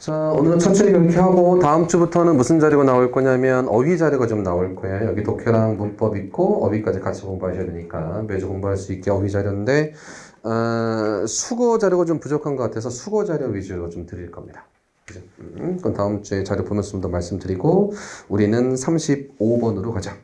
자, 오늘은 천천히 그렇게 하고 다음 주부터는 무슨 자료가 나올 거냐면 어휘 자료가 좀 나올 거예요. 여기 독해랑 문법 있고 어휘까지 같이 공부하셔야 되니까 매주 공부할 수 있게 어휘 자료인데 수거 자료가 좀 부족한 것 같아서 수거 자료 위주로 좀 드릴 겁니다. 그죠? 그럼 다음 주에 자료 보면서 좀 더 말씀드리고 우리는 35번으로 가자.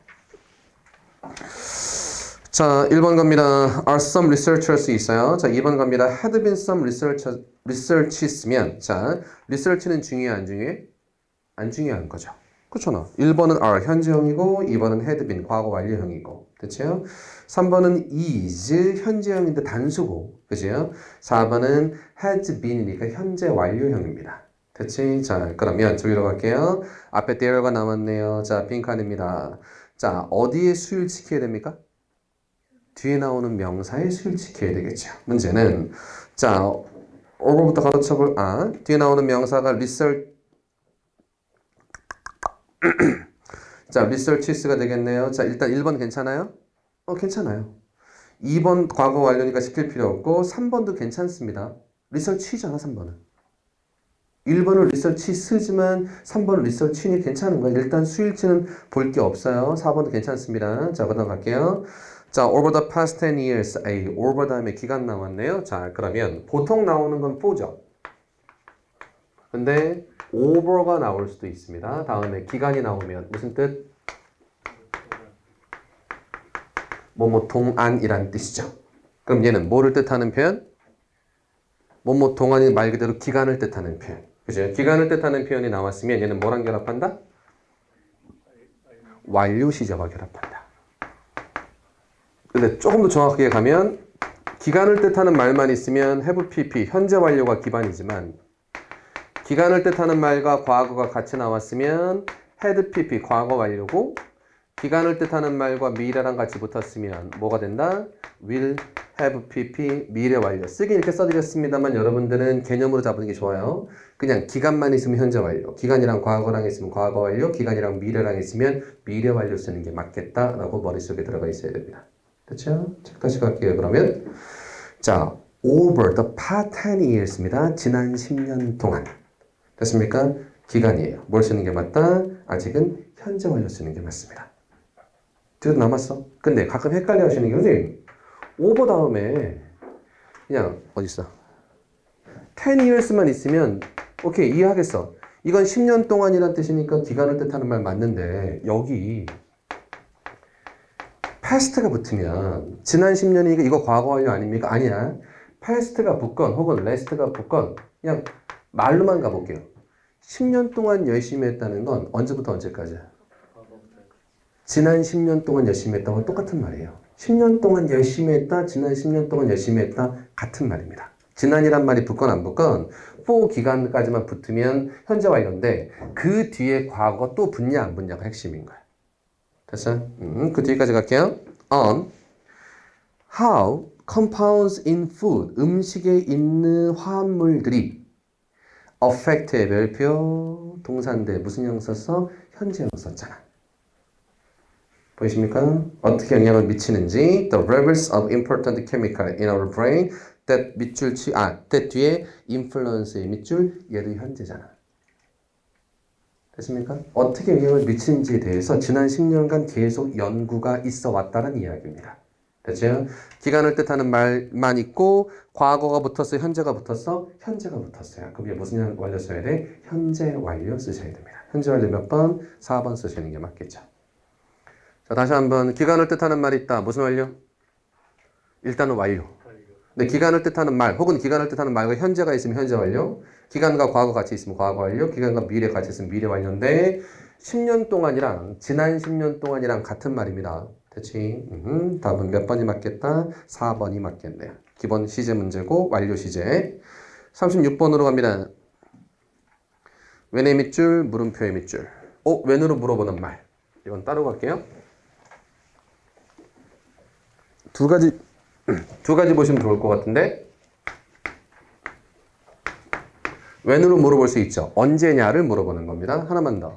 자, 1번 갑니다. Are some researchers 있어요. 자, 2번 갑니다. Had been some researches면 자, research는 중요해 안 중요해? 안 중요한 거죠. 그렇잖아. 1번은 are 현재형이고 2번은 had been 과거 완료형이고 됐죠? 3번은 is 현재형인데 단수고 그죠? 4번은 has been이니까 현재 완료형입니다. 됐지? 자, 그러면 저기로 갈게요. 앞에 there가 남았네요. 자, 빈칸입니다. 자, 어디에 수를 지켜야 됩니까? 뒤에 나오는 명사에 수를 지켜야 되겠죠. 문제는 자, over부터 가로쳐볼 뒤에 나오는 명사가 research 자, researches가 되겠네요. 자, 일단 1번 괜찮아요? 괜찮아요. 2번 과거 완료니까 시킬 필요 없고 3번도 괜찮습니다. research이잖아, 3번은. 1번은 researches지만 3번은 research니 괜찮은 거예요. 일단 수일치는 볼 게 없어요. 4번도 괜찮습니다. 자, 그다음 갈게요. 자, over the past 10 years. over 다음에 기간 나왔네요. 자, 그러면 보통 나오는 건 for죠. 근데 over가 나올 수도 있습니다. 다음에 기간이 나오면 무슨 뜻? 뭐뭐 동안이란 뜻이죠. 그럼 얘는 뭐를 뜻하는 표현? 뭐뭐 동안이 말 그대로 기간을 뜻하는 표현. 그죠? 기간을 뜻하는 표현이 나왔으면 얘는 뭐랑 결합한다? 완료 시제와 결합한다. 근데 조금 더 정확하게 가면 기간을 뜻하는 말만 있으면 have pp 현재 완료가 기반이지만 기간을 뜻하는 말과 과거가 같이 나왔으면 had pp 과거 완료고 기간을 뜻하는 말과 미래랑 같이 붙었으면 뭐가 된다? will have pp 미래 완료. 쓰기 이렇게 써드렸습니다만 여러분들은 개념으로 잡는 게 좋아요. 그냥 기간만 있으면 현재 완료, 기간이랑 과거랑 있으면 과거 완료, 기간이랑 미래랑 있으면 미래 완료 쓰는 게 맞겠다라고 머릿속에 들어가 있어야 됩니다. 그렇죠? 자, 다시 갈게요. 그러면 자, over the past 10 years입니다. 지난 10년 동안. 됐습니까? 기간이에요. 뭘 쓰는 게 맞다? 아직은 현재 완료 쓰는 게 맞습니다. 뒤로 남았어. 근데 가끔 헷갈려 하시는 게 선생님 over 다음에 그냥 어딨어? 10 years만 있으면 오케이 이해하겠어. 이건 10년 동안이란 뜻이니까 기간을 뜻하는 말 맞는데 여기 past가 붙으면 지난 10년이니까 이거 과거 완료 아닙니까? 아니야. past가 붙건 혹은 last가 붙건 그냥 말로만 가볼게요. 10년 동안 열심히 했다는 건 언제부터 언제까지야? 지난 10년 동안 열심히 했다고 똑같은 말이에요. 10년 동안 열심히 했다, 지난 10년 동안 열심히 했다 같은 말입니다. 지난이란 말이 붙건 안 붙건 for 기간까지만 붙으면 현재 완료인데 그 뒤에 과거 또 붙냐 안 붙냐가 핵심인 거야. 됐어요? 그 뒤까지 갈게요. On how compounds in food 음식에 있는 화합물들이 affect의 별표 동사인데 무슨 형 썼어? 현재형 썼잖아. 보이십니까? 어떻게 영향을 미치는지 the levels of important chemical in our brain that 밑줄 that 뒤에 influence의 밑줄 얘도 현재잖아. 됐습니까? 어떻게 영향을 미치는지에 대해서 지난 10년간 계속 연구가 있어 왔다는 이야기입니다. 됐죠? 기간을 뜻하는 말만 있고 과거가 붙었어, 현재가 붙었어? 현재가 붙었어요. 그럼 무슨 완료 써야 돼? 현재 완료 쓰셔야 됩니다. 현재 완료 몇 번? 4번 쓰시는 게 맞겠죠. 자, 다시 한번 기간을 뜻하는 말이 있다. 무슨 완료? 일단은 완료. 근데 기간을 뜻하는 말 혹은 기간을 뜻하는 말과 현재가 있으면 현재 완료, 기간과 과거 같이 있으면 과거 완료, 기간과 미래 같이 있으면 미래 완료인데 10년 동안이랑 지난 10년 동안이랑 같은 말입니다. 됐지? 답은 몇 번이 맞겠다? 4번이 맞겠네요. 기본 시제 문제고 완료 시제. 36번으로 갑니다. when의 밑줄, 물음표의 밑줄. when으로 물어보는 말. 이건 따로 갈게요. 두 가지 보시면 좋을 것 같은데 when으로 물어볼 수 있죠. 언제냐를 물어보는 겁니다. 하나만 더.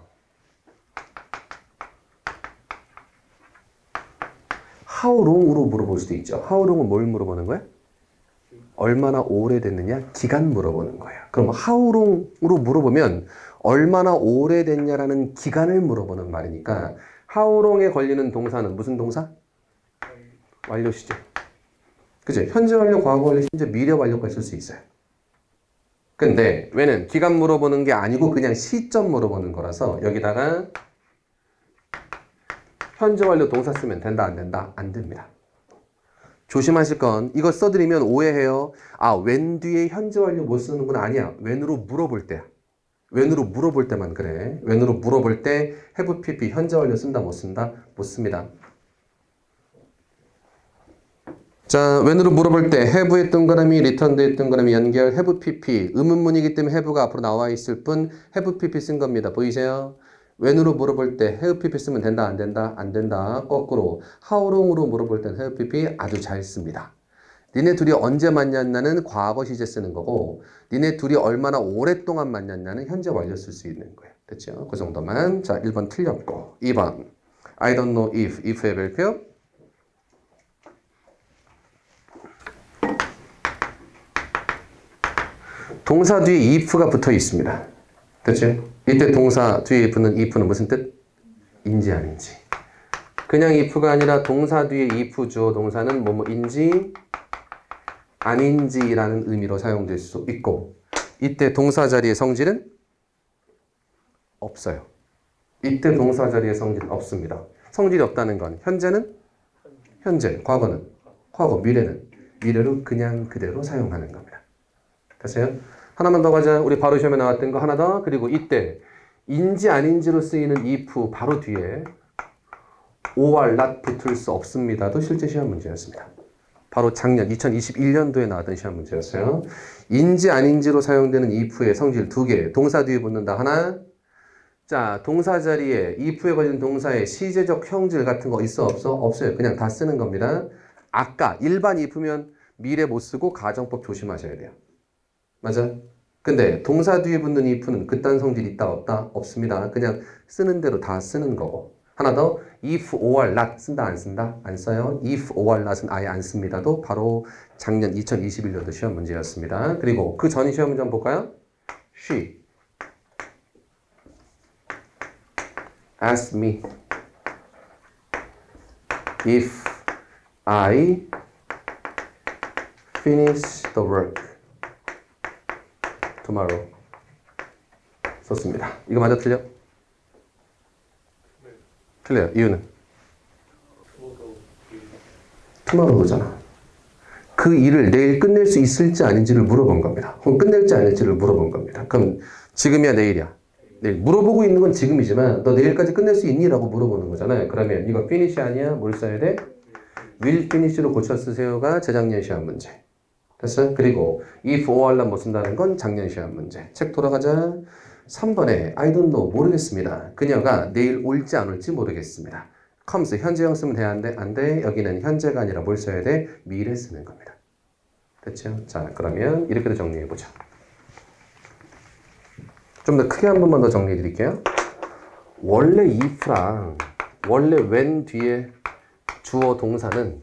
how long으로 물어볼 수도 있죠. how long은 뭘 물어보는 거야? 얼마나 오래됐느냐? 기간 물어보는 거예요. 그럼 how long으로 물어보면 얼마나 오래됐냐라는 기간을 물어보는 말이니까 how long에 걸리는 동사는 무슨 동사? 완료 시제. 그죠? 현재 완료, 과거 완료, 심지어 미래 완료가 있을 수 있어요. 근데 왜는 기간 물어보는 게 아니고 그냥 시점 물어보는 거라서 여기다가 현재 완료 동사 쓰면 된다, 안 된다? 안 됩니다. 조심하실 건 이거 써드리면 오해해요. 아, when 뒤에 현재 완료 못 쓰는 건 아니야. when으로 물어볼 때야. when으로 물어볼 때만 그래. when으로 물어볼 때 have pp 현재 완료 쓴다, 못 쓴다? 못 씁니다. 자, when으로 물어볼 때 have의 동그라미, returned의 동그라미 연결, have pp 의문문이기 때문에 have가 앞으로 나와 있을 뿐 have pp 쓴 겁니다. 보이세요? when으로 물어볼 때 have pp 쓰면 된다, 안 된다? 안 된다. 거꾸로 how long으로 물어볼 땐 have pp 아주 잘 씁니다. 니네 둘이 언제 만났냐는 과거 시제 쓰는 거고 니네 둘이 얼마나 오랫동안 만났냐는 현재 완료 쓸 수 있는 거예요. 됐죠? 그 정도만. 자, 1번 틀렸고 2번 I don't know if의 별표 동사 뒤에 if가 붙어 있습니다. 됐죠? 이때 동사 뒤에 붙는 if는 무슨 뜻? 인지 아닌지. 그냥 if가 아니라 동사 뒤에 if 주어 동사는 뭐뭐인지 아닌지라는 의미로 사용될 수 있고 이때 동사 자리의 성질은 없어요. 이때 동사 자리의 성질은 없습니다. 성질이 없다는 건 현재는 현재, 과거는 과거, 미래는 미래로 그냥 그대로 사용하는 겁니다. 됐어요? 하나만 더 가자. 우리 바로 시험에 나왔던 거 하나 더. 그리고 이때 인지 아닌지로 쓰이는 if 바로 뒤에 or not 붙을 수 없습니다도 실제 시험 문제였습니다. 바로 작년 2021년도에 나왔던 시험 문제였어요. 인지 아닌지로 사용되는 if의 성질 두 개. 동사 뒤에 붙는다. 하나. 자, 동사 자리에 if에 걸린 동사의 시제적 형질 같은 거 있어 없어? 없어요. 그냥 다 쓰는 겁니다. 아까 일반 if면 미래 못 쓰고 가정법 조심하셔야 돼요. 맞아? 근데 동사 뒤에 붙는 if는 그딴 성질 있다 없다? 없습니다. 그냥 쓰는 대로 다 쓰는 거고. 하나 더 if or not 쓴다 안 쓴다? 안 써요. if or not은 아예 안 씁니다도 바로 작년 2021년도 시험 문제였습니다. 그리고 그 전 시험 문제 한번 볼까요? She asked me if I finish the work tomorrow. 썼습니다. 이거 맞아 틀려? 틀려요. 이유는? tomorrow잖아. 그 일을 내일 끝낼 수 있을지 아닌지를 물어본 겁니다. 혹은 끝낼지 아닐지를 물어본 겁니다. 그럼 지금이야 내일이야? 내일. 물어보고 있는 건 지금이지만 너 내일까지 끝낼 수 있니? 라고 물어보는 거잖아요. 그러면 이거 finish 아니야? 뭘 써야 돼? will finish로 고쳐 쓰세요가 재작년 시험 문제. 됐어요? 그리고 if or not 못 쓴다는 건 작년 시험 문제. 책 돌아가자. 3번에 I don't know 모르겠습니다. 그녀가 내일 올지 안 올지 모르겠습니다. comes 현재형 쓰면 돼? 안 돼? 안 돼. 여기는 현재가 아니라 뭘 써야 돼? 미래 쓰는 겁니다. 됐죠? 자, 그러면 이렇게도 정리해보자. 좀 더 크게 한 번만 더 정리해 드릴게요. 원래 if랑 원래 when 뒤에 주어 동사는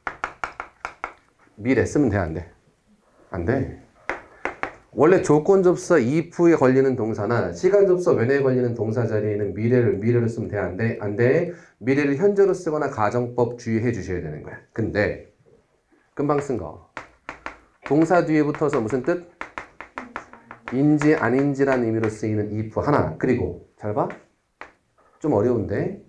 미래 쓰면 돼? 안 돼? 안 돼. 원래 조건접사 if에 걸리는 동사나 시간접사 when에 걸리는 동사 자리에는 미래를 쓰면 돼? 안 돼? 안 돼. 미래를 현재로 쓰거나 가정법 주의해 주셔야 되는 거야. 근데 금방 쓴 거. 동사 뒤에 붙어서 무슨 뜻? 인지 아닌지라는 의미로 쓰이는 if 하나. 그리고 잘 봐. 좀 어려운데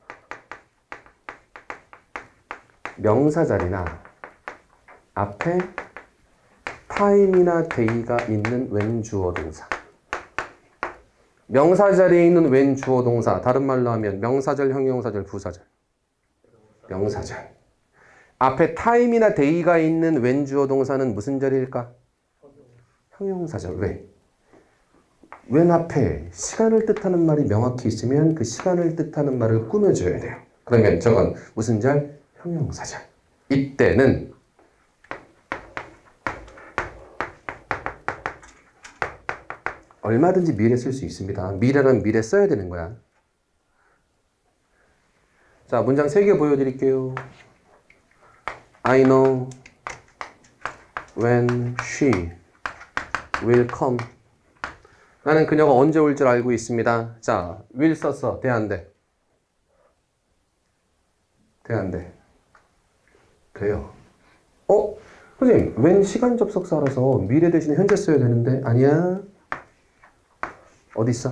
명사 자리나 앞에 time이나 day가 있는 when 주어 동사. 명사 자리에 있는 when 주어 동사. 다른 말로 하면 명사절, 형용사절, 부사절. 명사절. 앞에 time이나 day가 있는 when 주어 동사는 무슨 자리일까? 형용사절. 왜? when 앞에 시간을 뜻하는 말이 명확히 있으면 그 시간을 뜻하는 말을 꾸며줘야 돼요. 그러면 저건 무슨 절? 형용사절. 이때는 얼마든지 미래 쓸 수 있습니다. 미래는 미래 써야 되는 거야. 자, 문장 3개 보여드릴게요. I know when she will come. 나는 그녀가 언제 올 줄 알고 있습니다. 자, will 썼어. 돼, 안 돼? 돼, 안 돼? 돼요. 선생님, when 시간 접속사라서 미래 대신에 현재 써야 되는데 아니야. 어디 있어?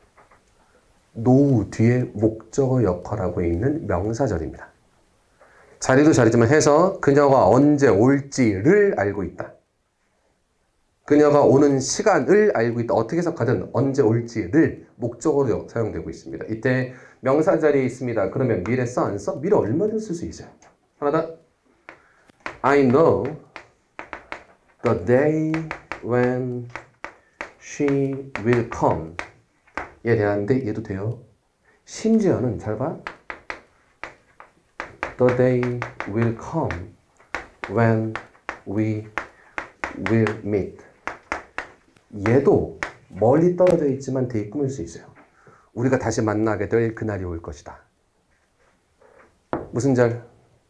노우 뒤에 목적어 역할하고 있는 명사절입니다. 자리도 자리지만 해서 그녀가 언제 올지를 알고 있다. 그녀가 오는 시간을 알고 있다. 어떻게 해석하든 언제 올지를 목적어로 사용되고 있습니다. 이때 명사 자리에 있습니다. 그러면 미래 써? 안 써? 미래 얼마든 쓸 수 있어요. 하나 더. I know the day when she will come. 얘 대한데 얘도 돼요. 심지어는 잘 봐. The day will come when we will meet. 얘도 멀리 떨어져 있지만 되게 꾸밀 수 있어요. 우리가 다시 만나게 될 그날이 올 것이다. 무슨 절?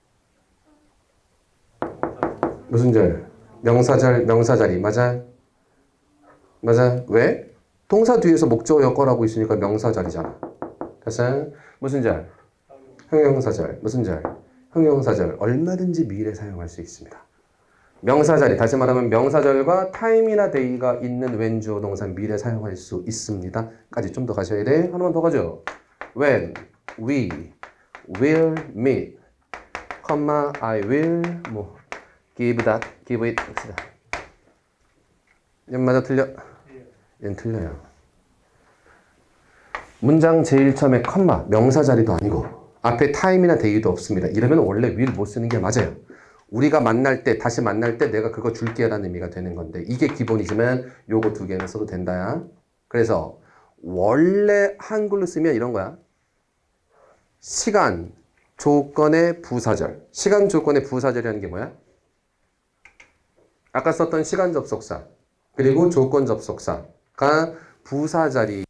무슨 절? 명사절, 명사자리. 맞아? 맞아? 왜? 동사 뒤에서 목적어 역할하고 있으니까 명사절이잖아. 됐어? 무슨 절? 형용사절. 무슨 절? 형용사절. 얼마든지 미래 사용할 수 있습니다. 명사자리. 다시 말하면 명사절과 time이나 day가 있는 when 주어 동사 미래 사용할 수 있습니다. 까지 좀 더 가셔야 돼. 하나만 더 가죠. When we will meet, I will give that, give it. 얘는 맞아 틀려? 얘는 틀려요. 문장 제일 처음에 컴마, 명사자리도 아니고 앞에 time이나 day도 없습니다. 이러면 원래 will 못 쓰는 게 맞아요. 우리가 만날 때, 다시 만날 때 내가 그거 줄게 라는 의미가 되는 건데 이게 기본이지만 요거 두 개는 써도 된다야. 그래서 원래 한글로 쓰면 이런 거야. 시간, 조건의 부사절. 시간, 조건의 부사절이라는 게 뭐야? 아까 썼던 시간 접속사 그리고 조건 접속사가 부사자리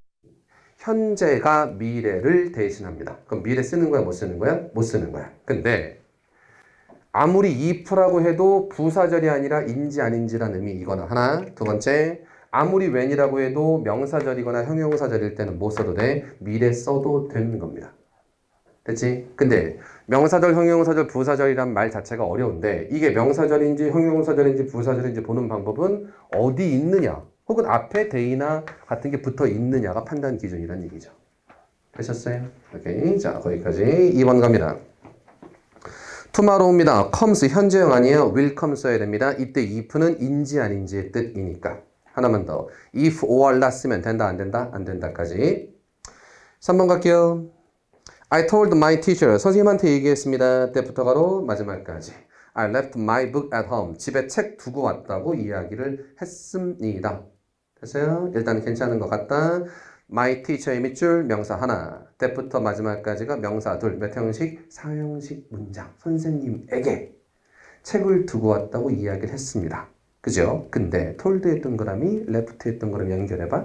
현재가 미래를 대신합니다. 그럼 미래 쓰는 거야? 못 쓰는 거야? 못 쓰는 거야. 근데 아무리 if라고 해도 부사절이 아니라 인지 아닌지라는 의미이거나 하나. 두 번째, 아무리 when이라고 해도 명사절이거나 형용사절일 때는 못 써도 돼. 미래 써도 되는 겁니다. 됐지? 근데 명사절, 형용사절, 부사절이란 말 자체가 어려운데 이게 명사절인지 형용사절인지 부사절인지 보는 방법은 어디 있느냐 혹은 앞에 day나 같은 게 붙어 있느냐가 판단 기준이란 얘기죠. 되셨어요? 오케이. 자, 거기까지 2번 갑니다. tomorrow입니다. comes 현재형 아니에요. will come 써야 됩니다. 이때 if는 인지 아닌지의 뜻이니까. 하나만 더. if or not 쓰면 된다 안 된다? 안 된다까지. 3번 갈게요. I told my teacher. 선생님한테 얘기했습니다. 때부터 가로 마지막까지. I left my book at home. 집에 책 두고 왔다고 이야기를 했습니다. 됐어요? 일단 괜찮은 것 같다. My teacher의 밑줄 명사 하나. 때부터 마지막까지가 명사 둘. 몇 형식? 사형식 문장. 선생님에게 책을 두고 왔다고 이야기를 했습니다. 그죠? 근데 told의 동그라미, left의 동그라미 연결해봐.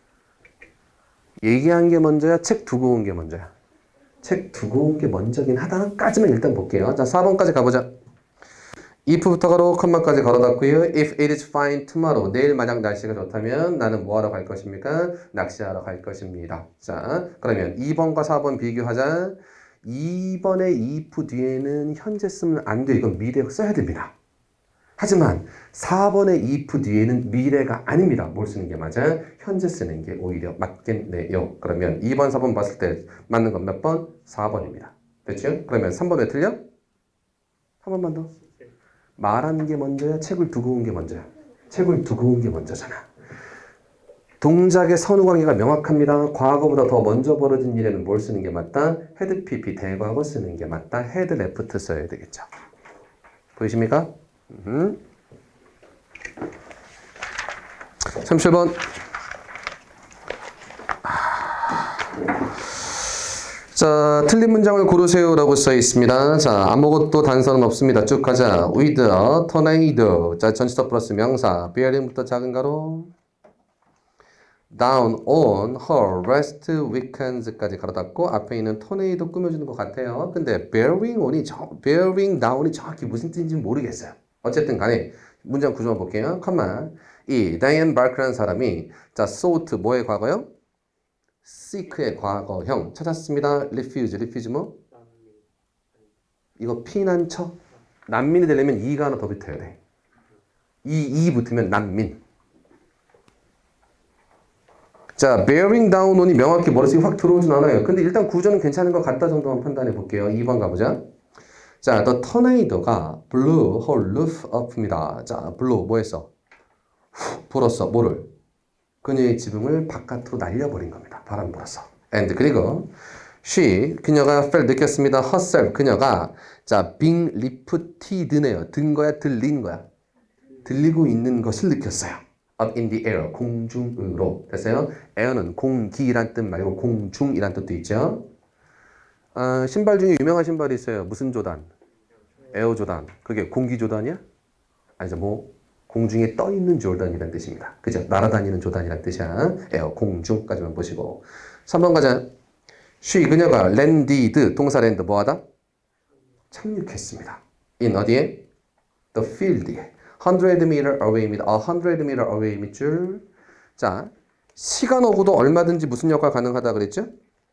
얘기한 게 먼저야? 책 두고 온 게 먼저야? 책 두고 온 게 먼저긴 하다까지만 일단 볼게요. 자, 4번까지 가보자. if부터 가로 컴마까지 걸어놨고요. If it is fine tomorrow. 내일 만약 날씨가 좋다면 나는 뭐하러 갈 것입니까? 낚시하러 갈 것입니다. 자, 그러면 2번과 4번 비교하자. 2번의 if 뒤에는 현재 쓰면 안 돼. 이건 미래 써야 됩니다. 하지만 4번의 if 뒤에는 미래가 아닙니다. 뭘 쓰는 게 맞아? 현재 쓰는 게 오히려 맞겠네요. 그러면 2번, 4번 봤을 때 맞는 건 몇 번? 4번입니다. 됐죠? 그러면 3번 왜 틀려? 한 번만 더. 말하는 게 먼저야? 책을 두고 온 게 먼저야? 책을 두고 온 게 먼저잖아. 동작의 선후관계가 명확합니다. 과거보다 더 먼저 벌어진 일에는 뭘 쓰는 게 맞다? had pp 대과거 쓰는 게 맞다. had left 써야 되겠죠. 보이십니까? 37번. 자, 틀린 문장을 고르세요 라고 써 있습니다. 자, 아무것도 단서는 없습니다. 쭉 가자. with a tornado. 자, 전치사 플러스 명사. bearing부터 작은 가로. down on her last weekends까지 갈아닫고 앞에 있는 tornado 꾸며주는 것 같아요. 근데 bearing down이 정확히 무슨 뜻인지 모르겠어요. 어쨌든 간에 문장 구조만 볼게요. 컴마. 이 다이앤 바크라는 사람이 자, sought 뭐의 과거요? seek의 과거형 찾았습니다. refuse 뭐? 이거 피난처? 난민이 되려면 이가 하나 더 붙어야 돼. 이 붙으면 난민. 자, bearing down on이 명확히 머릿속에 확 들어오진 않아요. 근데 일단 구조는 괜찮은 것 같다 정도만 판단해 볼게요. 2번 가보자. 자, the tornado가 blew her roof up입니다. 자, blew 뭐 했어? 후, 불었어. 뭐를? 그녀의 지붕을 바깥으로 날려버린 겁니다. 바람 불어서. and 그리고 그녀가 felt 느꼈습니다. herself 그녀가 자, being lifted네요. 든 거야, 들린 거야. 들리고 있는 것을 느꼈어요. up in the air 공중으로 됐어요? air는 공기란 뜻 말고 공중이란 뜻도 있죠. 신발 중에 유명한 신발이 있어요. 무슨 조단? 에어 조단. 그게 공기 조단이야? 아니죠. 뭐 공중에 떠 있는 조단이란 뜻입니다. 그죠? 날아다니는 조단이란 뜻이야. 에어 공중까지만 보시고 3번 가자. 그녀가 landed 동사 land 뭐하다? 착륙했습니다. in 어디에? the field에 100 meter away입니다. 100 meter away 밑줄. 자, 시간 어구도 얼마든지 무슨 역할 가능하다 그랬죠?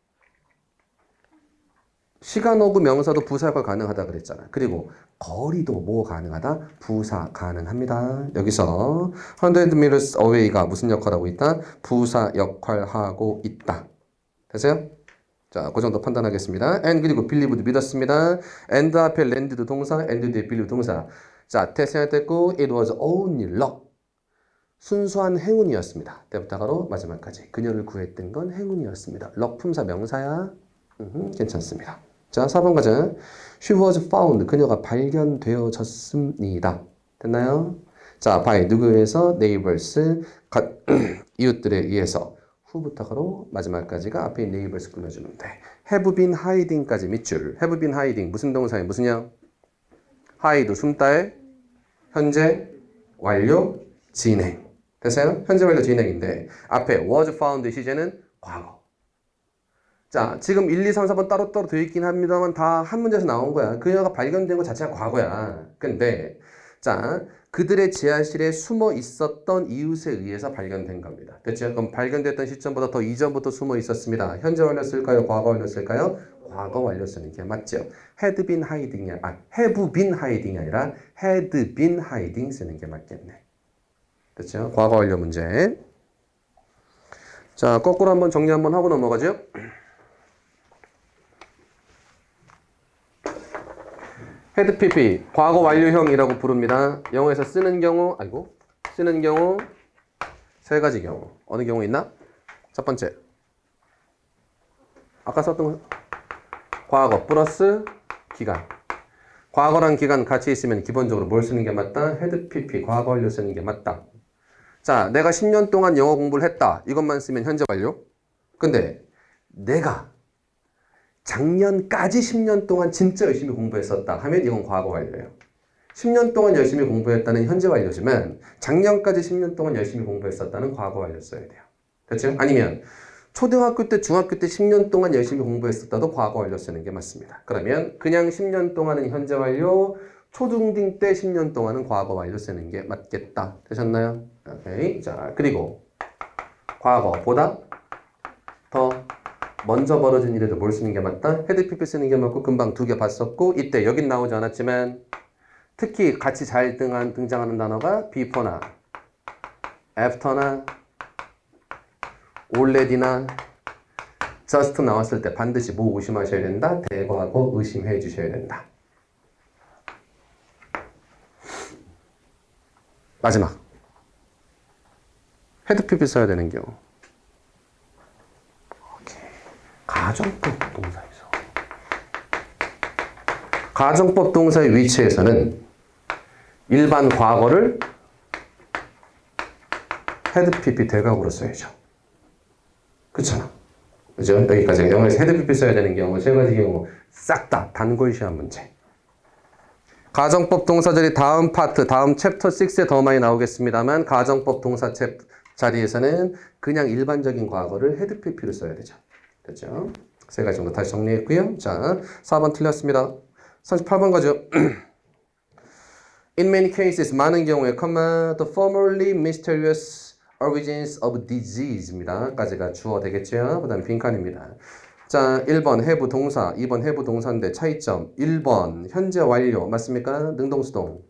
시간 어구 명사도 부사 역할 가능하다 그랬잖아. 그리고 거리도 뭐 가능하다? 부사 가능합니다. 여기서 100 meters away가 무슨 역할하고 있다? 부사 역할하고 있다. 됐어요? 자, 그 정도 판단하겠습니다. and 그리고 believe도 믿었습니다. and 앞에 land도 동사, and 뒤에 believe 동사. 자, 태생했고 it was only luck. 순수한 행운이었습니다. 때부터가로 마지막까지. 그녀를 구했던 건 행운이었습니다. luck 품사 명사야. 괜찮습니다. 자, 4번 가자. She was found. 그녀가 발견되어졌습니다. 됐나요? 자, by 누구에 의해서? neighbors. 이웃들에 의해서. 후부터가로 마지막까지가 앞에 neighbors 끌려주면 돼. have been hiding까지 밑줄. have been hiding. 무슨 동사에 무슨요? hide 숨다에 현재 완료 진행. 됐어요? 현재 완료 진행인데 앞에 was found 시제는 과거. 자, 지금 1, 2, 3, 4번 따로따로 되어 있긴 합니다만 다 한 문제에서 나온 거야. 그녀가 발견된 것 자체가 과거야. 근데 자, 그들의 지하실에 숨어 있었던 이웃에 의해서 발견된 겁니다. 됐죠? 그럼 발견됐던 시점보다 더 이전부터 숨어 있었습니다. 현재 완료 쓸까요? 과거 완료 쓸까요? 과거 완료 쓰는 게 맞죠. had been hiding이 have been hiding이 아니라 had been hiding 쓰는 게 맞겠네. 됐죠? 과거 완료 문제. 자, 거꾸로 한번 정리 한번 하고 넘어가죠. 헤드 PP 과거 완료형이라고 부릅니다. 영어에서 쓰는 경우 세 가지 경우. 어느 경우 있나? 첫 번째. 아까 썼던 거 과거 플러스 기간. 과거랑 기간 같이 있으면 기본적으로 뭘 쓰는 게 맞다? 헤드 PP 과거 완료 쓰는 게 맞다. 자, 내가 10년 동안 영어 공부를 했다. 이것만 쓰면 현재 완료. 근데 내가 작년까지 10년 동안 진짜 열심히 공부했었다 하면 이건 과거 완료예요. 10년 동안 열심히 공부했다는 현재 완료지만 작년까지 10년 동안 열심히 공부했었다는 과거 완료 써야 돼요. 됐죠? 아니면 초등학교 때, 중학교 때 10년 동안 열심히 공부했었다도 과거 완료 쓰는 게 맞습니다. 그러면 그냥 10년 동안은 현재 완료, 초중딩 때 10년 동안은 과거 완료 쓰는 게 맞겠다. 되셨나요? 오케이. 자, 그리고 과거보다 더 먼저 벌어진 일에도 뭘 쓰는 게 맞다? 헤드 PP 쓰는 게 맞고 금방 두 개 봤었고 이때 여긴 나오지 않았지만 특히 같이 잘 등장하는 단어가 before나 after나 already나 just 나왔을 때 반드시 뭐 의심하셔야 된다? 대거하고 의심해 주셔야 된다. 마지막 헤드 PP 써야 되는 경우 가정법 동사에서 가정법 동사의 위치에서는 일반 과거를 헤드 PP 대각으로 써야죠. 그렇잖아. 그죠? 여기까지 영어에서 헤드 PP 써야 되는 경우 세 가지 경우 싹 다 단골시한 문제. 가정법 동사들이 다음 파트, 다음 챕터 6에 더 많이 나오겠습니다만 가정법 동사 자리에서는 그냥 일반적인 과거를 헤드 PP로 써야 되죠. 됐죠? 세 가지 정도 다시 정리했고요. 자, 4번 틀렸습니다. 38번 가죠. In many cases, 많은 경우에, the formerly mysterious origins of disease입니다. 까지가 주어 되겠죠? 그 다음 빈칸입니다. 자, 1번 해부 동사, 2번 해부 동사인데 차이점. 1번 현재 완료 맞습니까? 능동수동.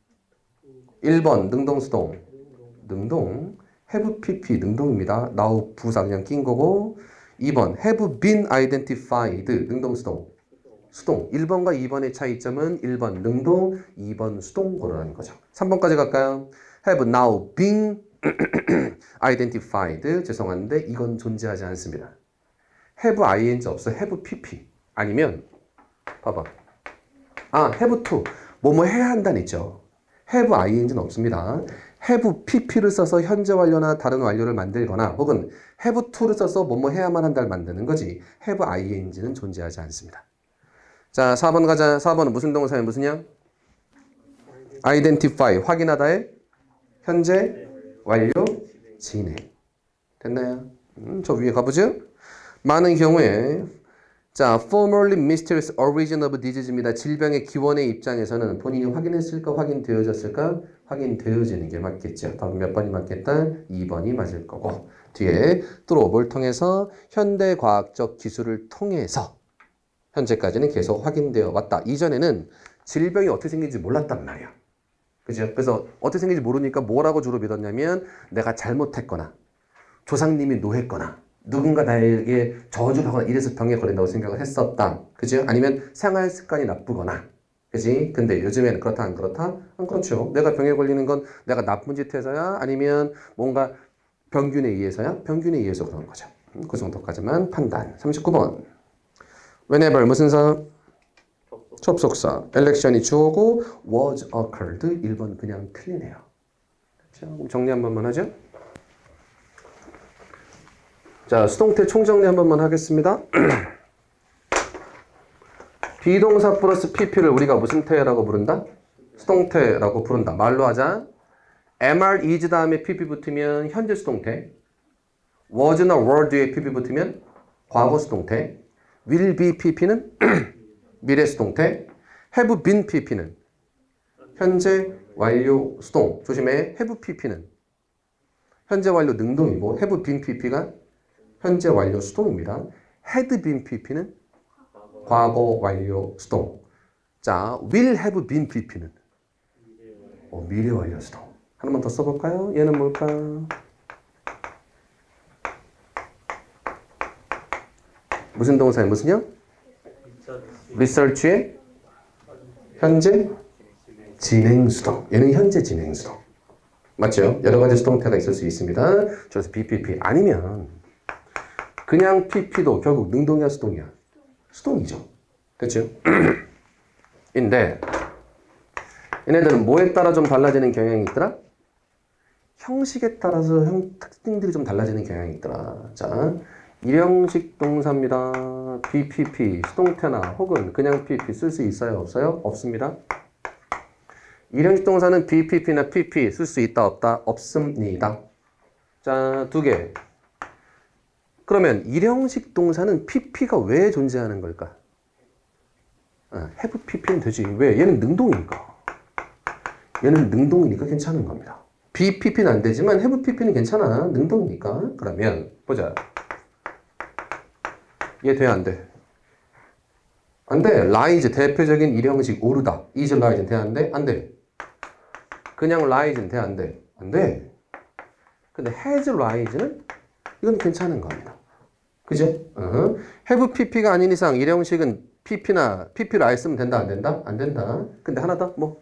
1번 능동수동. 능동. have pp 능동입니다. now 부사 그냥 낀 거고. 2번 have been identified 능동수동. 수동. 1번과 2번의 차이점은 1번 능동, 2번 수동 고르라는 거죠. 3번까지 갈까요? have now been identified. 죄송한데 이건 존재하지 않습니다. have ing 없어. have pp. 아니면 봐봐. have to. 뭐뭐 해야 한다는 있죠. have ing는 없습니다. have pp를 써서 현재 완료나 다른 완료를 만들거나 혹은 have to를 써서 뭐뭐 해야만 한다를 만드는 거지. have ing는 존재하지 않습니다. 자, 4번 가자. 4번은 무슨 동사에 무슨요? identify. 확인하다의 현재 완료 진행. 됐나요? 저 위에 가보죠. 많은 경우에 자, formerly mysterious origin of disease입니다. 질병의 기원의 입장에서는 본인이 확인했을까, 확인되어졌을까? 확인되어지는 게 맞겠죠. 답은 몇 번이 맞겠다? 2번이 맞을 거고. 뒤에 through 뭘 통해서 현대과학적 기술을 통해서 현재까지는 계속 확인되어 왔다. 이전에는 질병이 어떻게 생긴지 몰랐단 말이야. 그죠? 그래서 어떻게 생긴지 모르니까 뭐라고 주로 믿었냐면 내가 잘못했거나 조상님이 노했거나 누군가 나에게 저주하거나 이래서 병에 걸린다고 생각을 했었다. 그죠? 아니면 생활 습관이 나쁘거나. 그지? 근데 요즘에는 그렇다 안 그렇다? 안 그렇죠. 내가 병에 걸리는 건 내가 나쁜 짓 해서야 아니면 뭔가 병균에 의해서야? 병균에 의해서 그런 거죠. 그 정도까지만 판단. 39번. whenever 무슨 사? 접속사. election이 주어고 was occurred. 1번 그냥 틀리네요. 자, 그럼 정리 한 번만 하죠. 자, 수동태 총정리 한 번만 하겠습니다. 비동사 플러스 pp를 우리가 무슨 태라고 부른다? 수동태라고 부른다. 말로 하자. mr is 다음에 pp 붙으면 현재 수동태. was나 were 뒤에 pp 붙으면 과거 수동태. will be pp는 미래 수동태. have been pp는 현재 완료 수동. 조심해. have pp는 현재 완료 능동이고 have been pp가 현재 완료 수동입니다. had been pp는 과거 완료 수동. 자, will have been pp는 미래 완료 수동. 하나만 더 써볼까요? 얘는 뭘까? 무슨 동사에 무슨요? research의 현재 진행 수동. 얘는 현재 진행 수동. 맞죠? 여러 가지 수동태가 있을 수 있습니다. 그래서 BPP 아니면 그냥 PP도 결국 능동이야 수동이야? 수동이죠. 그렇죠? 인데 얘네들은 뭐에 따라 좀 달라지는 경향이 있더라? 형식에 따라서 특징들이 좀 달라지는 경향이 있더라. 자, 일형식 동사입니다. BPP 수동태나 혹은 그냥 PP 쓸 수 있어요? 없어요? 없습니다. 일형식 동사는 BPP나 PP 쓸 수 있다 없다? 없습니다. 자, 두 개. 그러면 일형식 동사는 pp가 왜 존재하는 걸까? have pp는 되지. 왜? 얘는 능동이니까. 얘는 능동이니까 괜찮은 겁니다. bpp는 안 되지만 have pp는 괜찮아. 능동이니까. 그러면 보자. 얘 돼? 안 돼? 안 돼. rise 대표적인 일형식 오르다. is rise는 돼? 안 돼? 안 돼. 그냥 rise는 돼? 안 돼? 안 돼. 근데 has rise는 이건 괜찮은 겁니다. 그죠? have pp가 아닌 이상 일형식은 pp나 pp를 아예 쓰면 된다 안 된다? 안 된다. 근데 하나 더 뭐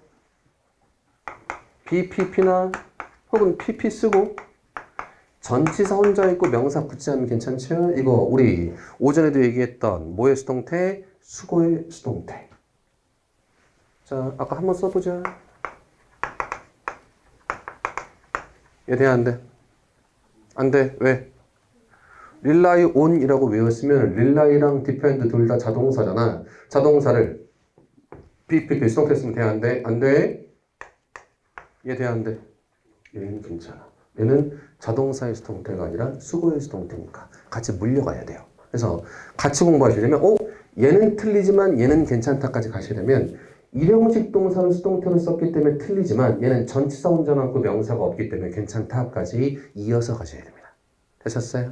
bpp나 혹은 pp 쓰고 전치사 혼자 있고 명사 붙지 않으면 괜찮죠? 이거 우리 오전에도 얘기했던 뭐의 수동태? 수고의 수동태. 자, 아까 한번 써보자. 얘 돼? 안 돼? 안 돼. 왜? rely on이라고 외웠으면 relly랑 depend 둘 다 자동사잖아. 자동사를 BPP 수동태 쓰면 돼? 안 돼? 안 돼? 얘 돼? 안 돼? 얘는 괜찮아. 얘는 자동사의 수동태가 아니라 수고의 수동태니까 같이 물려가야 돼요. 그래서 같이 공부하시려면 얘는 틀리지만 얘는 괜찮다까지 가시려면 일형식 동사는 수동태로 썼기 때문에 틀리지만 얘는 전치사 혼자 남고 명사가 없기 때문에 괜찮다까지 이어서 가셔야 됩니다. 되셨어요?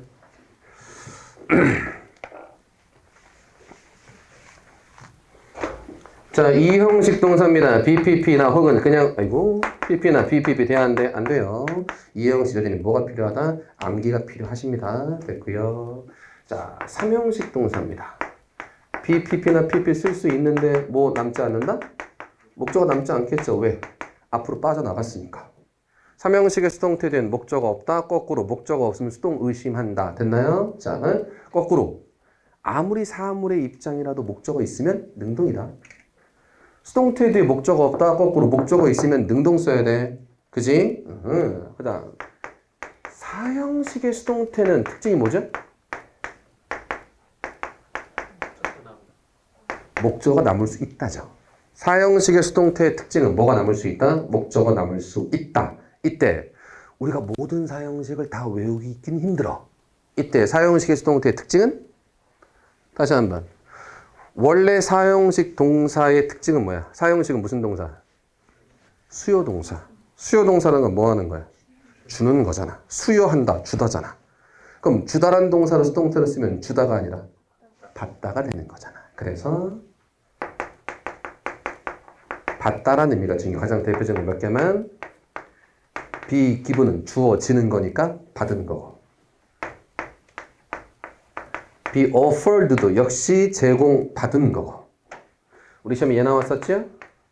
자, 이 형식 동사입니다. BPP나 혹은 그냥 PP나 BPP 돼야 안 돼요. 이 형식 여전히 뭐가 필요하다? 암기가 필요하십니다. 됐고요. 자, 3형식 동사입니다. BPP나 PP 쓸 수 있는데 뭐 남지 않는다? 목적어 남지 않겠죠. 왜? 앞으로 빠져나갔으니까. 3형식의 수동태 된 목적어 없다. 거꾸로 목적어 없으면 수동 의심한다. 됐나요? 자, 거꾸로 아무리 사물의 입장이라도 목적어 있으면 능동이다. 수동태 뒤에 목적어 없다. 거꾸로 목적어 있으면 능동 써야 돼. 그지? 그 다음 4형식의 수동태는 특징이 뭐죠? 목적어가 남을 수 있다죠. 4형식의 수동태의 특징은 뭐가 남을 수 있다? 목적어 남을 수 있다. 이때 우리가 모든 4형식을 다 외우기는 힘들어. 이때 4형식의 수동태의 특징은? 다시 한번. 원래 4형식 동사의 특징은 뭐야? 4형식은 무슨 동사? 수요동사. 수요동사라는 건 뭐 하는 거야? 주는 거잖아. 수요한다, 주다잖아. 그럼 주다란 동사를 수동태로 쓰면 주다가 아니라 받다가 되는 거잖아. 그래서 받다라는 의미가 중요해. 가장 대표적인 몇 개만 be given은 주어지는 거니까 받은 거고 be offered도 역시 제공받은 거고 우리 시험에 얘 나왔었죠?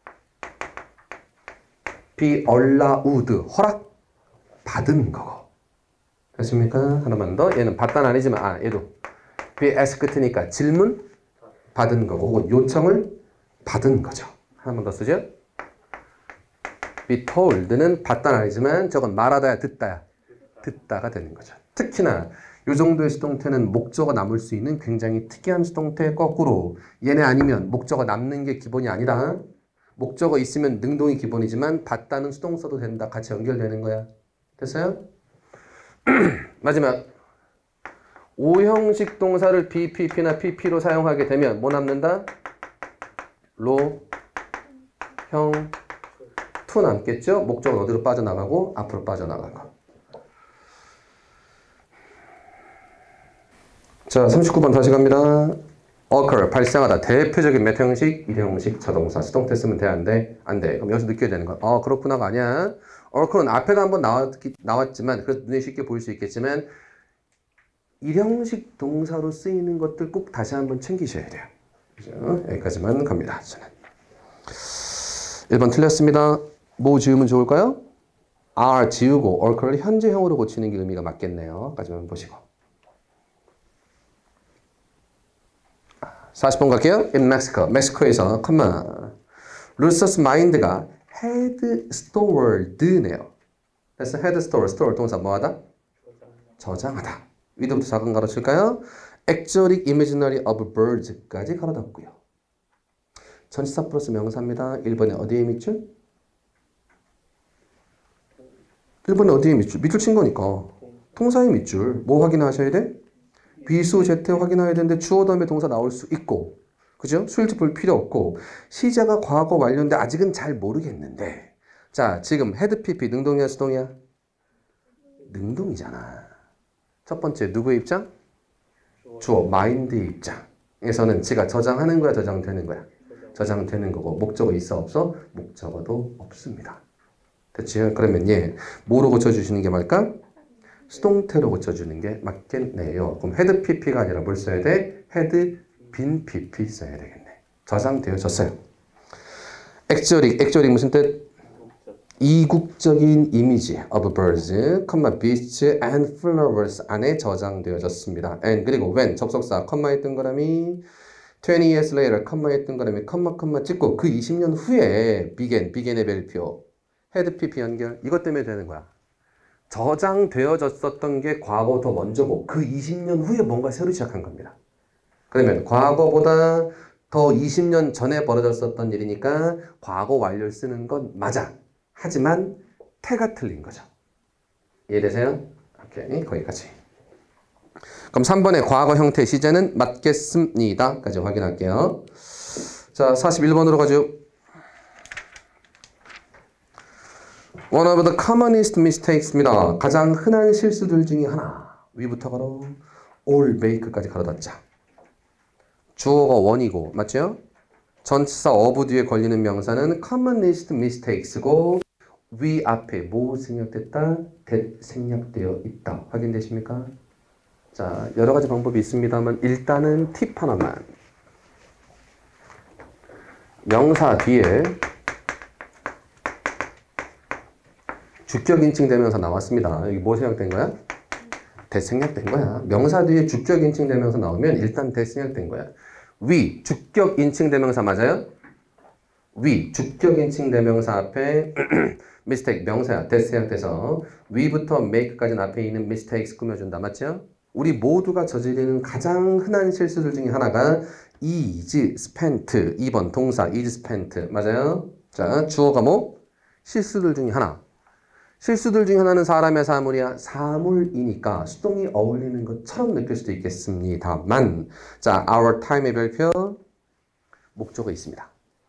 be allowed 허락 받은 거고 됐습니까? 하나만 더 얘는 받다는 아니지만 얘도 be asked니까 질문 받은 거고 혹은 요청을 받은 거죠. 하나만 더 쓰죠? be told는 받다는 아니지만 저건 말하다야 듣다야 듣다가 되는 거죠. 특히나 이 정도의 수동태는 목적어 남을 수 있는 굉장히 특이한 수동태 거꾸로 얘네 아니면 목적어 남는 게 기본이 아니라 목적어 있으면 능동이 기본이지만 받다는 수동 써도 된다. 같이 연결되는 거야. 됐어요? 마지막 5형식 동사를 BPP나 PP로 사용하게 되면 뭐 남는다? 로, 형, 투 남겠죠? 목적은 어디로 빠져나가고 앞으로 빠져나가고 자, 39번 다시 갑니다. occur, 발생하다. 대표적인 몇 형식? 1형식 자동사. 수동태 쓰면 돼, 안 돼? 안 돼. 그럼 여기서 느껴야 되는 거야. 그렇구나가 아니야. occur는 앞에도 한번 나왔지만, 그래서 눈에 쉽게 보일 수 있겠지만, 1형식 동사로 쓰이는 것들 꼭 다시 한번 챙기셔야 돼요. 그죠? 여기까지만 갑니다. 저는. 1번 틀렸습니다. 뭐 지우면 좋을까요? are 지우고, occur를 현재형으로 고치는 게 의미가 맞겠네요. 여기까지만 보시고. 40번 갈게요. In Mexico. 멕시코에서, 루서스 마인드가 head stored네요. 그래서 head store 동사 뭐하다? 저장하다. 위드부터 작은 가로 칠까요? exotic imaginary of birds까지 가로 닫고요. 전치사 플러스 명사입니다. 1번에 어디에 밑줄? 1번에 어디에 밑줄? 밑줄 친 거니까. 통사의 밑줄. 뭐 확인하셔야 돼? 비수, 제태 확인해야 되는데 주어 다음에 동사 나올 수 있고 그죠? 수일지 볼 필요 없고 시제가 과거 완료인데 아직은 잘 모르겠는데 자 지금 헤드 PP 능동이야 수동이야? 능동이잖아. 첫 번째 누구의 입장? 주어 마인드의 입장에서는 지가 저장하는 거야 저장되는 거야? 저장되는 거고 목적어 있어 없어? 목적어도 없습니다. 됐지? 그러면 얘 뭐로 고쳐주시는 게 맞을까? 수동태로 고쳐주는 게 맞겠네요. 그럼 헤드 PP가 아니라 뭘 써야 돼? 헤드 빈 PP 써야 되겠네. 저장되어졌어요. 액조릭 무슨 뜻? 이국적인 이미지 of birds, beasts and flowers 안에 저장되어졌습니다. and 그리고 when 접속사 컴마의 동그라미 20 years later 컴마의 동그라미 컴마 찍고 그 20년 후에 begin의 별표 헤드 PP 연결 이것 때문에 되는 거야. 저장되어졌었던 게 과거 더 먼저고 그 20년 후에 뭔가 새로 시작한 겁니다. 그러면 과거보다 더 20년 전에 벌어졌었던 일이니까 과거 완료를 쓰는 건 맞아. 하지만 태가 틀린 거죠. 이해되세요? 오케이, 거기까지. 그럼 3번의 과거 형태 시제는 맞겠습니다. 까지 확인할게요. 자, 41번으로 가죠. One of the commonest mistakes입니다. 가장 흔한 실수들 중에 하나. 위부터 걸어 all make까지 가로닫자. 주어가 원이고 맞죠? 전치사 of 뒤에 걸리는 명사는 commonest mistakes고 위 앞에 뭐 생략됐다? that 생략되어 있다. 확인되십니까? 자, 여러 가지 방법이 있습니다만 일단은 팁 하나만. 명사 뒤에 주격 인칭 대명사 나왔습니다. 여기 뭐 생략된 거야? that 생략된 거야. 명사 뒤에 주격 인칭 대명사 나오면 일단 that 생략된 거야. 위 주격 인칭 대명사 맞아요? 위 주격 인칭 대명사 앞에 mistake 명사야. that 생략돼서 위부터 make까지는 앞에 있는 mistakes 꾸며준다. 맞죠? 우리 모두가 저지르는 가장 흔한 실수들 중에 하나가 is spent. 2번 동사 is spent. 맞아요? 자, 주어가 뭐? 실수들 중에 하나. 실수들 중에 하나는 사람의 사물이야. 사물이니까 수동이 어울리는 것처럼 느낄 수도 있겠습니다만 자, our time의 별표 목적어 있습니다.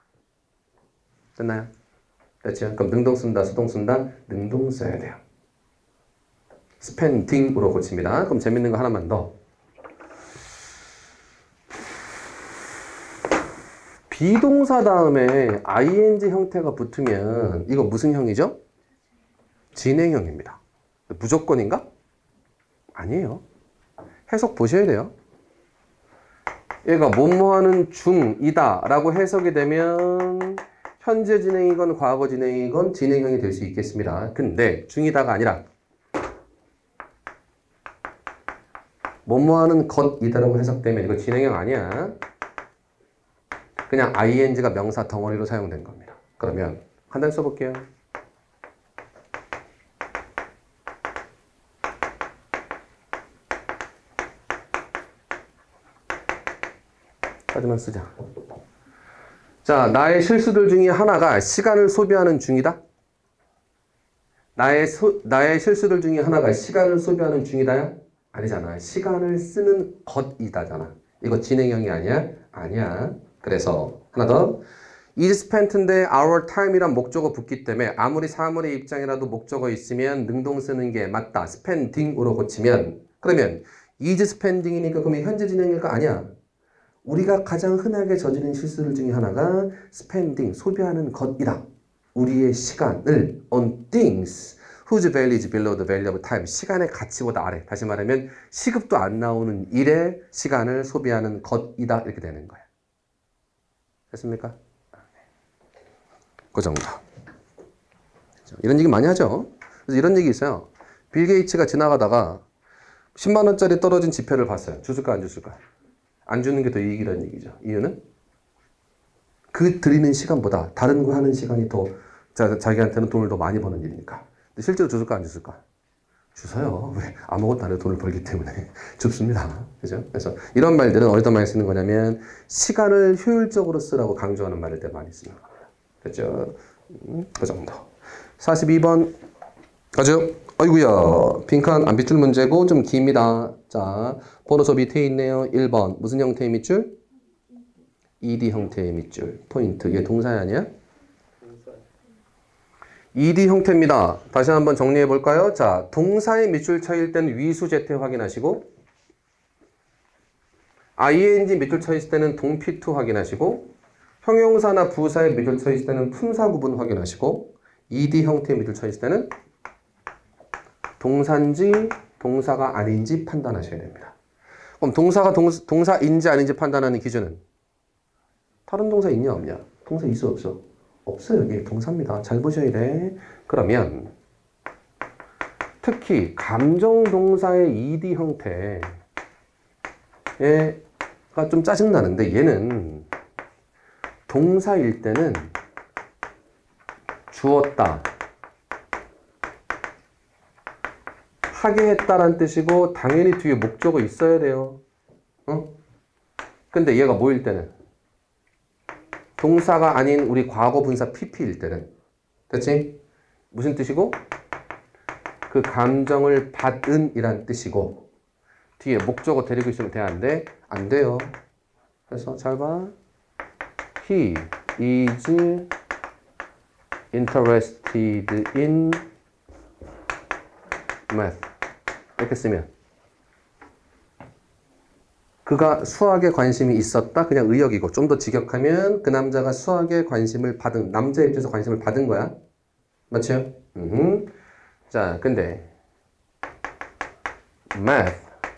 됐나요? 됐죠? 그럼 능동 쓴다, 수동 쓴다? 능동 써야 돼요. spending으로 고칩니다. 그럼 재밌는 거 하나만 더. 비동사 다음에 ing 형태가 붙으면 이거 무슨 형이죠? 진행형입니다. 무조건인가? 아니에요. 해석 보셔야 돼요. 얘가 뭐뭐하는 중이다 라고 해석이 되면 현재 진행이건 과거 진행이건 진행형이 될 수 있겠습니다. 근데 중이다가 아니라 뭐뭐하는 것이다라고 해석되면 이거 진행형 아니야. 그냥 ing가 명사 덩어리로 사용된 겁니다. 그러면 한 단 써볼게요. 까지만 쓰자. 자, 나의 실수들 중에 하나가 시간을 소비하는 중이다. 나의 실수들 중에 하나가 시간을 소비하는 중이다야? 아니잖아. 시간을 쓰는 것이다잖아. 이거 진행형이 아니야? 아니야. 그래서 하나 더. is spent인데 our time이란 목적어 붙기 때문에 아무리 사물의 입장이라도 목적어 있으면 능동 쓰는 게 맞다. spending으로 고치면 그러면 is spending이니까 그러면 현재 진행일까? 아니야. 우리가 가장 흔하게 저지른 실수들 중에 하나가 spending, 소비하는 것이다. 우리의 시간을 on things whose value is below the value of time, 시간의 가치보다 아래. 다시 말하면 시급도 안 나오는 일에 시간을 소비하는 것이다. 이렇게 되는 거야. 됐습니까? 그 정도. 이런 얘기 많이 하죠. 그래서 이런 얘기 있어요. 빌 게이츠가 지나가다가 10만 원짜리 떨어진 지폐를 봤어요. 주실까 안 주실까? 안 주는 게 더 이익이라는 얘기죠. 이유는 그 드리는 시간보다 다른 거 하는 시간이 더 자기한테는 돈을 더 많이 버는 일이니까. 근데 실제로 주실까 안 주실까? 주서요. 왜? 아무것도 안 해도 돈을 벌기 때문에 줍습니다. 그죠? 그래서 이런 말들은 어디다 많이 쓰는 거냐면 시간을 효율적으로 쓰라고 강조하는 말을 때 많이 쓰는 겁니다. 됐죠? 그 정도. 42번 가죠. 아이고야, 빈칸 안 빗줄 문제고 좀 깁니다. 자, 번호서 밑에 있네요. 1번 무슨 형태의 밑줄? ed 형태의 밑줄. 포인트. 얘 동사야 아니야? ed 형태입니다. 다시 한번 정리해 볼까요? 자, 동사의 밑줄 차일 때는 위수 제태 확인하시고 ing 밑줄 차 있을 때는 동피투 확인하시고 형용사나 부사의 밑줄 차 있을 때는 품사 구분 확인하시고 ed 형태의 밑줄 차 있을 때는 동사인지 동사가 아닌지 판단하셔야 됩니다. 그럼 동사가 동사인지 아닌지 판단하는 기준은 다른 동사 있냐 없냐? 동사 있어 없어? 없어요. 여기 동사입니다. 잘 보셔야 돼. 그러면 특히 감정동사의 ed 형태가 좀 짜증나는데 얘는 동사일 때는 주었다, 하게 했다라는 뜻이고 당연히 뒤에 목적어 있어야 돼요. 근데 얘가 뭐일 때는? 동사가 아닌 우리 과거 분사 pp일 때는. 됐지? 무슨 뜻이고? 그 감정을 받은 이란 뜻이고 뒤에 목적어 데리고 있으면 돼? 안 돼? 안 돼요. 그래서 잘 봐. He is interested interested in math. 이렇게 쓰면 그가 수학에 관심이 있었다. 그냥 의역이고 좀 더 직역하면 그 남자가 수학에 관심을 받은 남자 입장에서 관심을 받은 거야. 맞죠? 자, 근데 math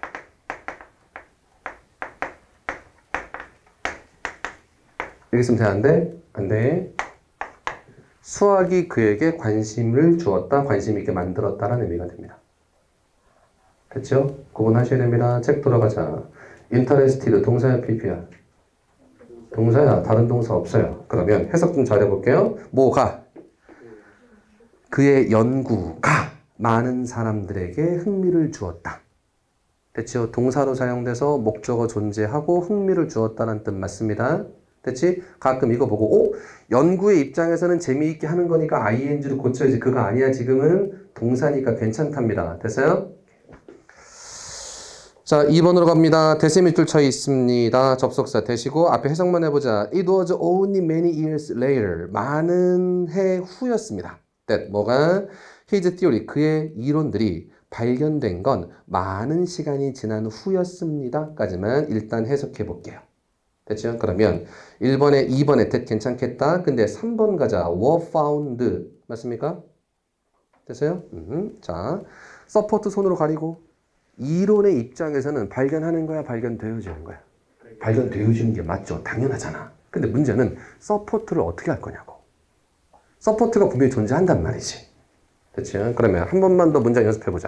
이렇게 쓰면 되는데 안 돼. 수학이 그에게 관심을 주었다. 관심 있게 만들었다라는 의미가 됩니다. 됐죠? 구분하셔야 됩니다. 책 돌아가자. interested 동사야 PP야? 동사야. 다른 동사 없어요. 그러면 해석 좀 잘해볼게요. 뭐가? 그의 연구가 많은 사람들에게 흥미를 주었다. 됐죠? 동사로 사용돼서 목적어 존재하고 흥미를 주었다는 뜻 맞습니다. 됐지? 가끔 이거 보고 연구의 입장에서는 재미있게 하는 거니까 ing로 고쳐야지. 그거 아니야. 지금은 동사니까 괜찮답니다. 됐어요? 자, 2번으로 갑니다. 대세 밑줄 쳐 있습니다. 접속사 대시고 앞에 해석만 해보자. It was only many years later. 많은 해 후였습니다. that 뭐가? His theory. 그의 이론들이 발견된 건 많은 시간이 지난 후였습니다. 까지만 일단 해석해 볼게요. 됐죠? 그러면 1번에 2번에 that 괜찮겠다. 근데 3번 가자. were found. 맞습니까? 됐어요? 자, 서포트 손으로 가리고 이론의 입장에서는 발견하는 거야, 발견되어지는 거야? 발견되어지는 게 맞죠. 당연하잖아. 근데 문제는 서포트를 어떻게 할 거냐고. 서포트가 분명히 존재한단 말이지. 됐죠? 그러면 한 번만 더 문장 연습해보자.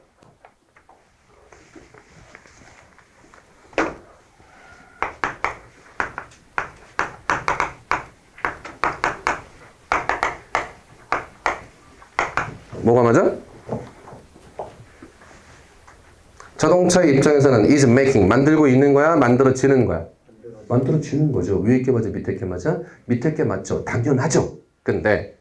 뭐가 맞아? 자동차의 입장에서는 is making, 만들고 있는 거야? 만들어지는 거야? 만들어지는 거죠. 위에 게 맞아? 밑에 게 맞아? 밑에 게 맞죠? 당연하죠. 근데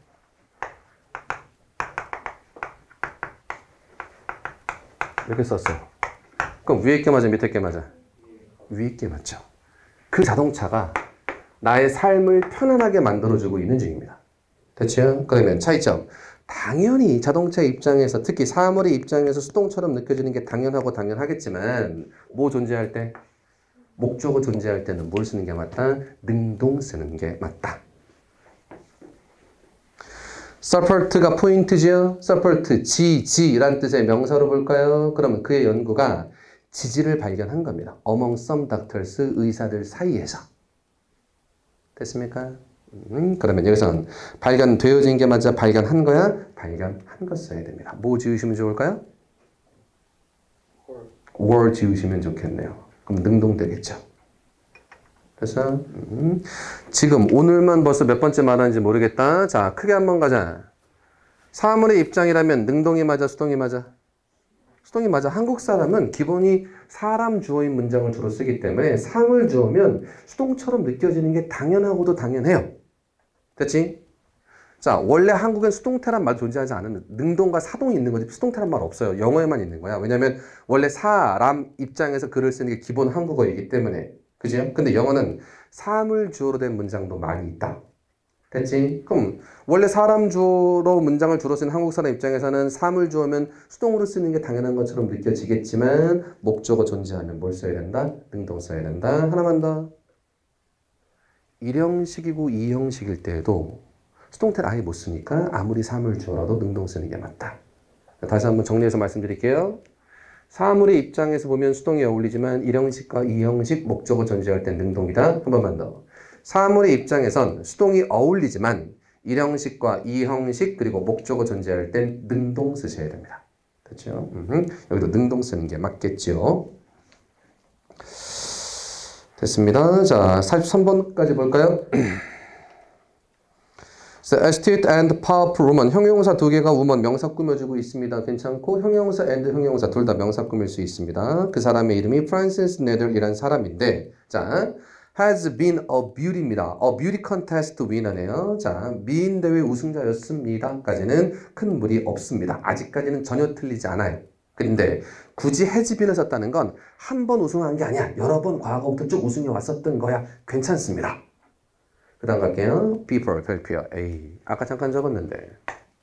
이렇게 썼어요. 그럼 위에 게 맞아? 밑에 게 맞아? 위에 게 맞죠. 그 자동차가 나의 삶을 편안하게 만들어주고 있는 중입니다. 됐죠? 그러면 차이점. 당연히 자동차 입장에서 특히 사물의 입장에서 수동처럼 느껴지는 게 당연하고 당연하겠지만 뭐 존재할 때? 목적어 존재할 때는 뭘 쓰는 게 맞다? 능동 쓰는 게 맞다. support가 포인트죠? support, 지지란 뜻의 명사로 볼까요? 그러면 그의 연구가 지지를 발견한 겁니다. among some doctors, 의사들 사이에서. 됐습니까? 그러면 여기서는 발견되어진 게 맞아? 발견한 거야? 발견한 거 써야 됩니다. 뭐 지으시면 좋을까요? were 지으시면 좋겠네요. 그럼 능동 되겠죠. 그래서 지금 오늘만 벌써 몇 번째 말하는지 모르겠다. 자, 크게 한번 가자. 사물의 입장이라면 능동이 맞아? 수동이 맞아? 수동이 맞아. 한국 사람은 기본이 사람 주어인 문장을 주로 쓰기 때문에 상을 주어면 수동처럼 느껴지는 게 당연하고도 당연해요. 됐지? 자, 원래 한국엔 수동태란 말 존재하지 않은 능동과 사동이 있는 거지 수동태란 말 없어요. 영어에만 있는 거야. 왜냐면 원래 사람 입장에서 글을 쓰는 게 기본 한국어이기 때문에. 그죠? 근데 영어는 사물 주어로 된 문장도 많이 있다. 됐지? 그럼 원래 사람 주어로 문장을 주로 쓰는 한국 사람 입장에서는 사물 주어면 수동으로 쓰는 게 당연한 것처럼 느껴지겠지만 목적어 존재하면 뭘 써야 된다? 능동 써야 된다. 하나만 더. 1형식이고 2형식일 때에도 수동태를 아예 못 쓰니까 아무리 사물 주어라도 능동 쓰는 게 맞다. 다시 한번 정리해서 말씀드릴게요. 사물의 입장에서 보면 수동이 어울리지만 1형식과 2형식 목적어 존재할 땐 능동이다. 한 번만 더. 사물의 입장에선 수동이 어울리지만 1형식과 2형식 그리고 목적어 존재할 땐 능동 쓰셔야 됩니다. 그렇죠? 여기도 능동 쓰는 게 맞겠죠. 됐습니다. 자, 43번까지 볼까요? astute and powerful woman. 형용사 두 개가 woman 명사 꾸며주고 있습니다. 괜찮고 형용사 and 형용사 둘 다 명사 꾸밀 수 있습니다. 그 사람의 이름이 Frances Nether이라는 사람인데 자, has been a beauty입니다. a beauty contest winner네요. 자, 미인 대회 우승자였습니다. 까지는 큰 무리 없습니다. 아직까지는 전혀 틀리지 않아요. 근데 굳이 has been을 썼다는 건 한 번 우승한 게 아니야. 여러 번 과거부터 쭉 우승해 왔었던 거야. 괜찮습니다. 그 다음 갈게요. Before, 별표. 에이, 아까 잠깐 적었는데.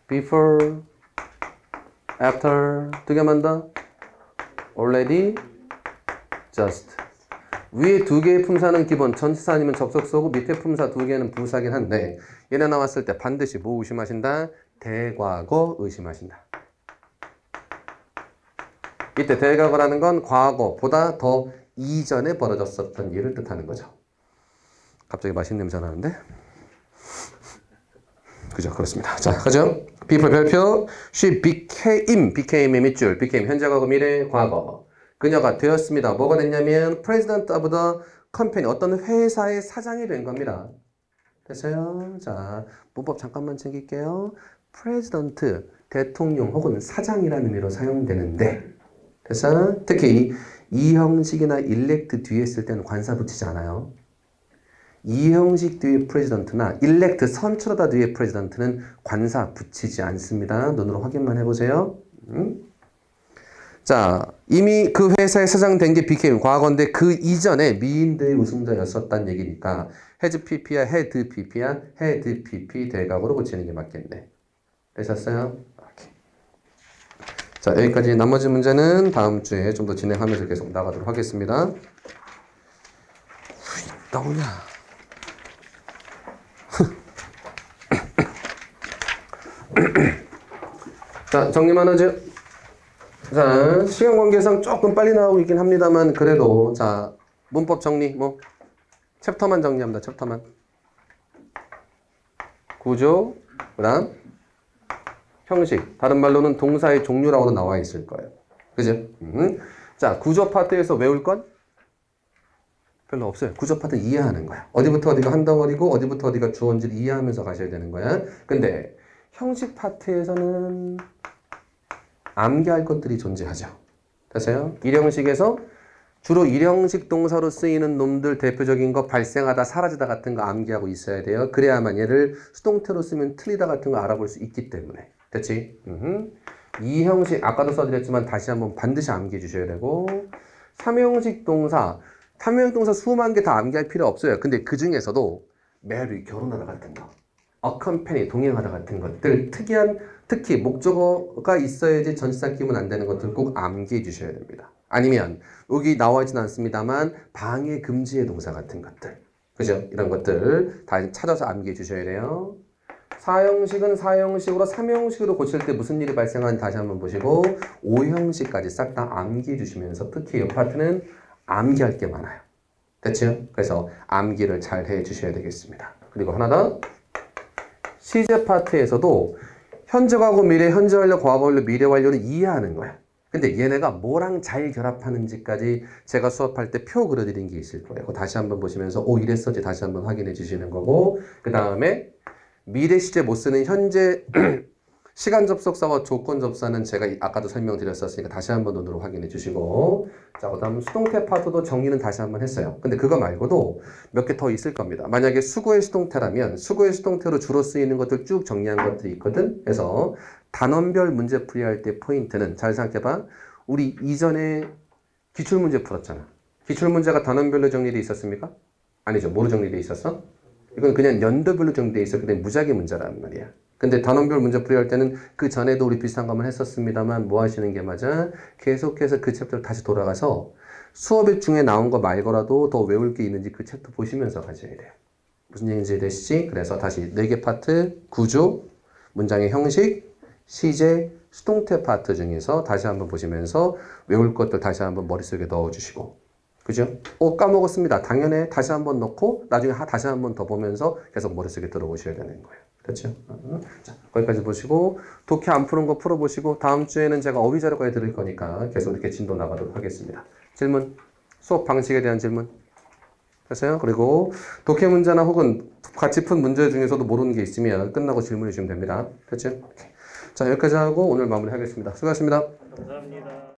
before, after. 두 개만 더. already, just. 위에 두 개의 품사는 기본 전치사 아니면 접속사고 밑에 품사 두 개는 부사긴 한데 얘네 나왔을 때 반드시 뭐 의심하신다? 대과거 의심하신다. 이때 대과거라는 건 과거보다 더 이전에 벌어졌었던 일을 뜻하는 거죠. 갑자기 맛있는 냄새 나는데? 그죠? 그렇습니다. 자, 가죠. people 별표. She became의 밑줄. became 현재 과거 미래 과거. 그녀가 되었습니다. 뭐가 됐냐면 president of the company 어떤 회사의 사장이 된 겁니다. 됐어요? 자, 문법 잠깐만 챙길게요. president 대통령 혹은 사장이라는 의미로 사용되는데 됐어? 특히 이 형식이나 elect 뒤에 쓸 때는 관사 붙이지 않아요. 이 형식 뒤에 president나 elect 선출하다 뒤에 president는 관사 붙이지 않습니다. 눈으로 확인만 해보세요. 자, 이미 그 회사의 사장 된 게 became 과거인데 그 이전에 미인대의 우승자였었단 얘기니까 has pp야 had pp야 had pp 대각으로 고치는 게 맞겠네. 되셨어요? 자, 여기까지 나머지 문제는 다음 주에 좀 더 진행하면서 계속 나가도록 하겠습니다. 나오냐? 자, 정리만 하죠. 자, 시간 관계상 조금 빨리 나오고 있긴 합니다만 그래도 자, 문법 정리 뭐 챕터만 정리합니다. 챕터만. 구조, 그다음 형식. 다른 말로는 동사의 종류라고도 나와 있을 거예요. 그죠? 자, 구조 파트에서 외울 건 별로 없어요. 구조 파트 이해하는 거야. 어디부터 어디가 한 덩어리고 어디부터 어디가 주어인지를 이해하면서 가셔야 되는 거야. 근데 형식 파트에서는 암기할 것들이 존재하죠. 됐어요? 일형식에서 주로 일형식 동사로 쓰이는 놈들 대표적인 거 발생하다, 사라지다 같은 거 암기하고 있어야 돼요. 그래야만 얘를 수동태로 쓰면 틀리다 같은 거 알아볼 수 있기 때문에. 됐지? 이 형식 아까도 써드렸지만 다시 한번 반드시 암기해 주셔야 되고 3형식 동사 3형식 동사 수만 개 다 암기할 필요 없어요. 근데 그 중에서도 marry 결혼하다 같은 거 accompany 동행하다 같은 것들 특히 목적어가 있어야지 전치사 끼면 안 되는 것들 꼭 암기해 주셔야 됩니다. 아니면 여기 나와 있지는 않습니다만 방해 금지의 동사 같은 것들 그죠? 이런 것들 다 찾아서 암기해 주셔야 돼요. 4형식은 4형식으로 3형식으로 고칠 때 무슨 일이 발생하는지 다시 한번 보시고 5형식까지 싹 다 암기해 주시면서 특히 이 파트는 암기할 게 많아요. 됐죠? 그래서 암기를 잘 해 주셔야 되겠습니다. 그리고 하나 더 시제 파트에서도 현재 과거 미래 현재 완료 과거 완료 미래 완료는 이해하는 거야. 근데 얘네가 뭐랑 잘 결합하는지까지 제가 수업할 때 표 그려드린 게 있을 거예요. 그거 다시 한번 보시면서 오 이랬었지 다시 한번 확인해 주시는 거고 그 다음에 미래 시제 못 쓰는 현재 시간 접속사와 조건 접사는 제가 아까도 설명드렸었으니까 다시 한번 눈으로 확인해 주시고 자 그다음 수동태 파트도 정리는 다시 한번 했어요. 근데 그거 말고도 몇 개 더 있을 겁니다. 만약에 수거의 수동태라면 수거의 수동태로 주로 쓰이는 것들 쭉 정리한 것들이 있거든. 그래서 단원별 문제 풀이할 때 포인트는 잘 생각해봐. 우리 이전에 기출문제 풀었잖아. 기출문제가 단원별로 정리되어 있었습니까? 아니죠. 뭐로 정리되어 있었어? 이건 그냥 연도별로 정리되어 있었기 때문에 무작위 문제란 말이야. 근데 단원별 문제 풀이할 때는 그 전에도 우리 비슷한 것만 했었습니다만 뭐 하시는 게 맞아? 계속해서 그 챕터를 다시 돌아가서 수업 중에 나온 거 말고라도 더 외울 게 있는지 그 챕터 보시면서 가셔야 돼요. 무슨 얘기인지 이해되시지? 그래서 다시 4개 파트, 구조, 문장의 형식, 시제, 수동태 파트 중에서 다시 한번 보시면서 외울 것들 다시 한번 머릿속에 넣어주시고 그죠? 까먹었습니다. 당연히 다시 한번 넣고 나중에 다시 한번 더 보면서 계속 머릿속에 들어오셔야 되는 거예요. 그렇죠? 자, 거기까지 보시고 독해 안 푸는 거 풀어보시고 다음 주에는 제가 어휘 자료까지 드릴 거니까 계속 이렇게 진도 나가도록 하겠습니다. 질문, 수업 방식에 대한 질문 됐어요? 그리고 독해 문제나 혹은 같이 푼 문제 중에서도 모르는 게 있으면 끝나고 질문해 주시면 됩니다. 됐죠? 자, 여기까지 하고 오늘 마무리하겠습니다. 수고하셨습니다. 감사합니다.